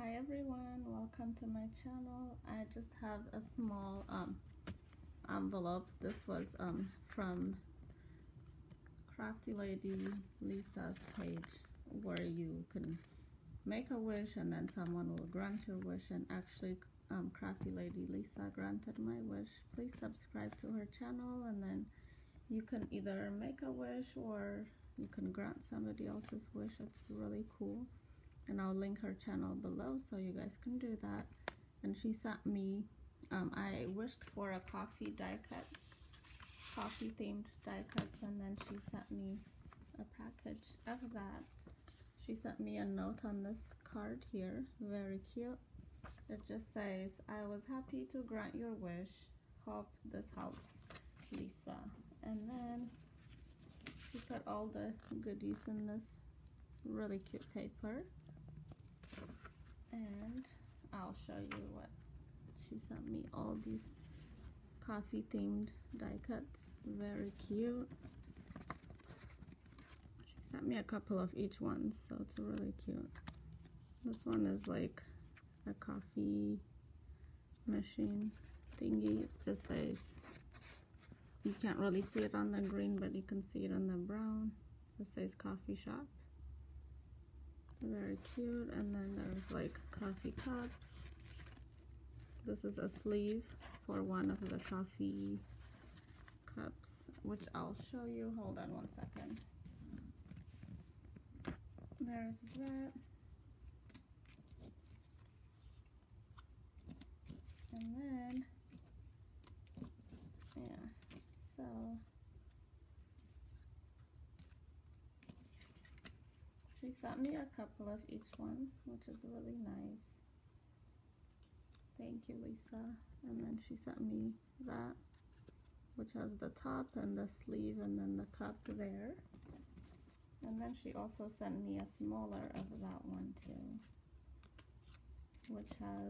Hi everyone, welcome to my channel. I just have a small envelope. This was from Crafty Lady Lisa's page, where you can make a wish and then someone will grant your wish, and actually Crafty Lady Lisa granted my wish. Please subscribe to her channel and then you can either make a wish or you can grant somebody else's wish. It's really cool. And I'll link her channel below so you guys can do that. And she sent me, I wished for a coffee die cuts, coffee themed die cuts, and then she sent me a package of that. She sent me a note on this card here, very cute. It just says, "I was happy to grant your wish. Hope this helps, Lisa." And then she put all the goodies in this really cute paper. And I'll show you what she sent me. All these coffee themed die cuts, very cute. She sent me a couple of each one, so it's really cute. This one is like a coffee machine thingy. It just says, you can't really see it on the green, but you can see it on the brown. It says coffee shop. Very cute. And then there's like coffee cups. This is a sleeve for one of the coffee cups, which I'll show you. Hold on one second. There's that. And then, yeah, so she sent me a couple of each one, which is really nice. Thank you, Lisa. And then she sent me that, which has the top and the sleeve and then the cup there. And then she also sent me a smaller of that one too, which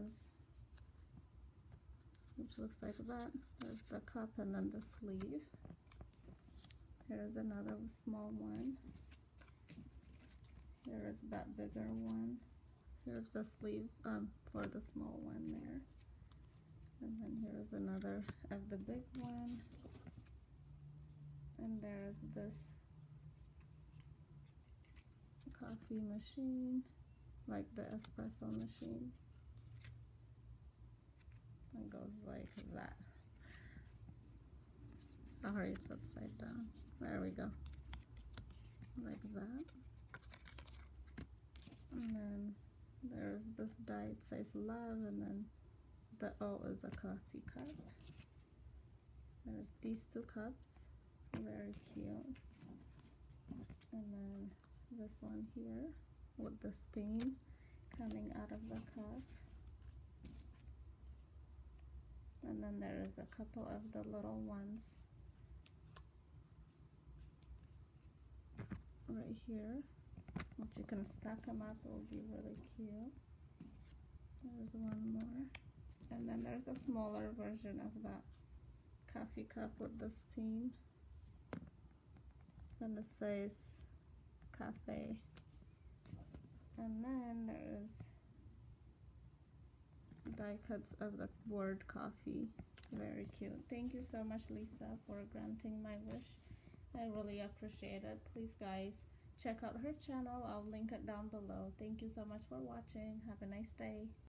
looks like that. There's the cup and then the sleeve. Here's another small one. Here is that bigger one. Here's the sleeve for the small one there. And then here's another of the big one. And there's this coffee machine, like the espresso machine. It goes like that. Sorry, it's upside down. There we go. Like that. And then there's this die, it says love, and then the O is a coffee cup. There's these two cups, very cute. And then this one here with the steam coming out of the cup. And then there is a couple of the little ones right here, which you can stack them up. It will be really cute. There's one more. And then there's a smaller version of that coffee cup with the steam. And it says cafe. And then there is die cuts of the word coffee. Very cute. Thank you so much, Lisa, for granting my wish. I really appreciate it. Please, guys, check out her channel. I'll link it down below. Thank you so much for watching. Have a nice day.